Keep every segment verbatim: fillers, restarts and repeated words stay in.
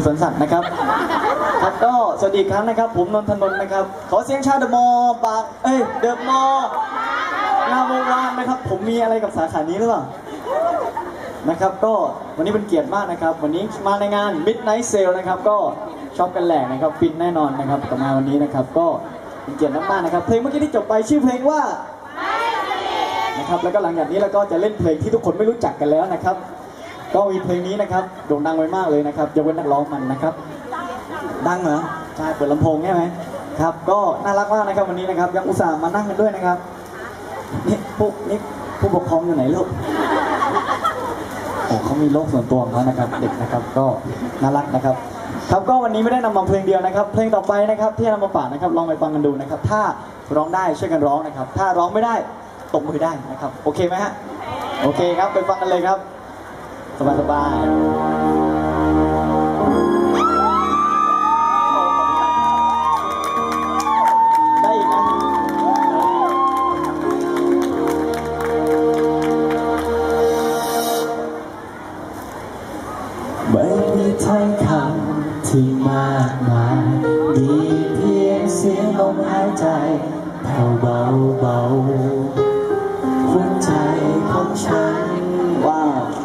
สวนสัตว์นะครับครับก็สวัสดีครั้งนะครับผมนนทนนท์นะครับขอเสียงชาเดอะมอลล์ปากเอ้ยเดอะมอลล์งามวงวานนะครับผมมีอะไรกับสาขานี้หรือเปล่านะครับก็วันนี้เป็นเกียรติมากนะครับวันนี้มาในงาน Midnight Sale นะครับก็ช็อปกันแหลกนะครับฟินแน่นอนนะครับกับงานวันนี้นะครับก็เป็นเกียรติมากๆนะครับเพลงเมื่อกี้ที่จบไปชื่อเพลงว่านะครับแล้วก็หลังจากนี้เราก็จะเล่นเพลงที่ทุกคนไม่รู้จักกันแล้วนะครับก็มีเพลงนี้นะครับโด่งดังไว้มากเลยนะครับยกเว้นนักร้องมันนะครับดังเหรอใช่เปิดลำโพงใช่ไหมครับก็น่ารักมากนะครับวันนี้นะครับยังอุตส่าห์มานั่งกันด้วยนะครับนี่พวกนี่ผู้ปกครองอยู่ไหนลูกโอ้เขามีโลกส่วนตัวของเขานะครับเด็กนะครับก็น่ารักนะครับครับก็วันนี้ไม่ได้นำมาเพลงเดียวนะครับเพลงต่อไปนะครับที่นำมาฝากนะครับลองไปฟังกันดูนะครับถ้าร้องได้ช่วยกันร้องนะครับถ้าร้องไม่ได้ตบมือได้นะครับโอเคไหมฮะโอเคครับไปฟังกันเลยครับสบายสบายได้อีกนะไม่มีถ้อยคำที่มากมายมีเพียงเสียงลมหายใจแผ่วเบาเบาหัวใจของฉันว่า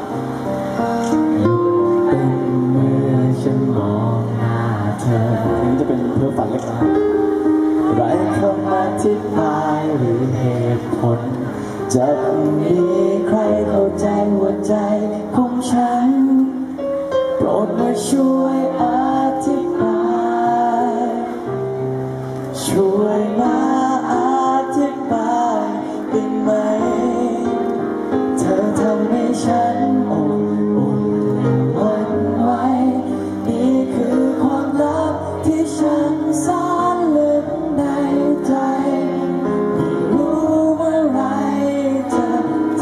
เป็นเมื่อฉันมองหน้าเธอถึงจะเป็นเพื่อฝันเล็กน้อยไรคำอธิบายหรือเหตุผลจะมีใครเข้าใจหัวใจของฉันโปรดมาช่วยอธิบายช่วยมาอธิบายได้ไหมเธอทำให้ฉันอบอุ่นหวั่นไหวนี่คือความลับที่ฉันซ่อนลึกในใจไม่รู้เมื่อไรจะท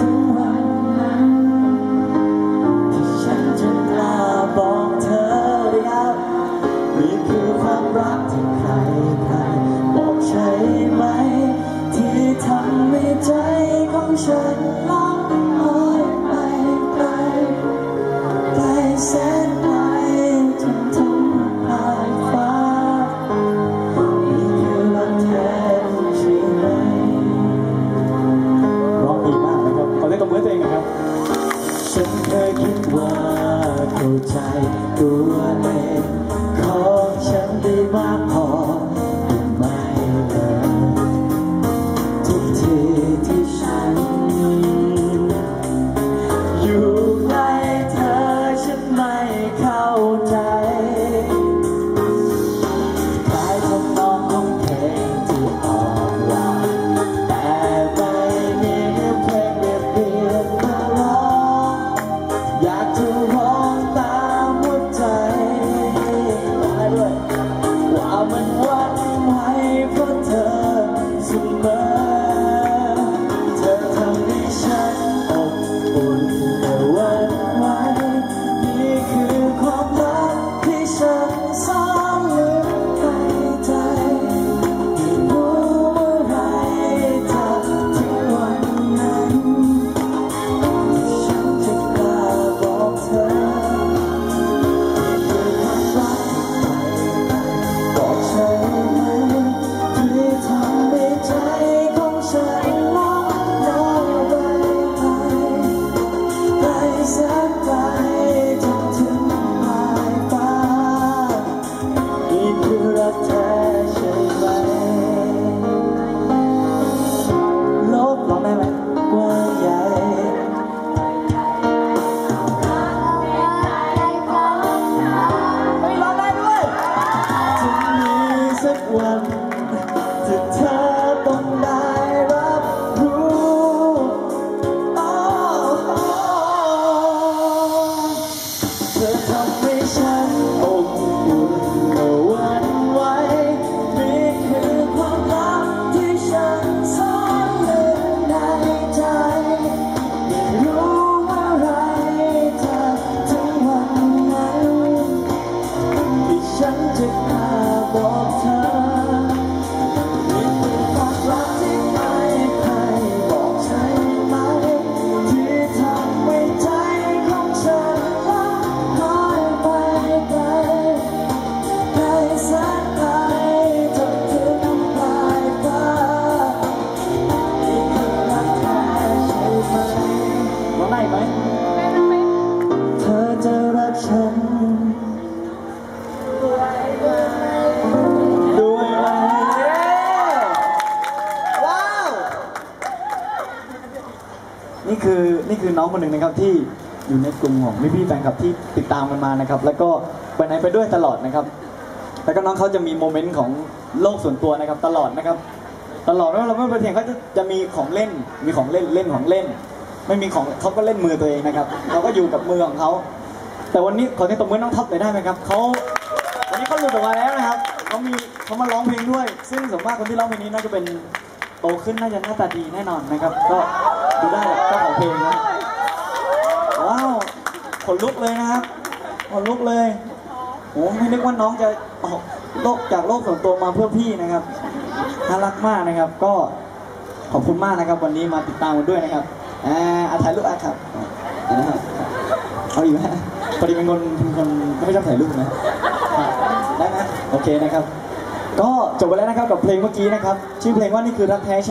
คือน้องคนหนึ่งนะครับที่อยู่ในกลุ่มของพี่ๆแฟนคลับที่ติดตามกันมานะครับแล้วก็ไปไหนไปด้วยตลอดนะครับแล้วก็น้องเขาจะมีโมเมนต์ของโลกส่วนตัวนะครับตลอดนะครับตลอดไม่ว่าเราไม่ไปเถียงเขาจะจะมีของเล่นมีของเล่นเล่นของเล่นไม่มีของเขาก็เล่นมือตัวเองนะครับเขาก็อยู่กับมือของเขาแต่วันนี้ขอที่ตบมือน้องท็อปเลยได้ไหมครับเขาวันนี้เขาหลุดออกมาแล้วนะครับเขามีเขามาร้องเพลงด้วยซึ่งส่วนมากคนที่ร้องเพลงนี้น่าจะเป็นโตขึ้นน่าจะหน้าตาดีแน่นอนนะครับก็ดูได้เจ้าของเพลงนะว้าวขนลุกเลยนะครับขนลุกเลยโอ้ไม่นึกว่าน้องจะออกโลกจากโลกส่วนตัวมาเพื่อพี่นะครับน่ารักมากนะครับก็ขอบคุณมากนะครับวันนี้มาติดตามกันด้วยนะครับอ่าถ่ายรูปอ่ะครับเอาอีกไหมพอดีเป็นคนเป็นคนไม่ชอบถ่ายรูปนะได้นะโอเคนะครับก็จบไปแล้วนะครับกับเพลงเมื่อกี้นะครับชื่อเพลงว่านี่คือรักแท้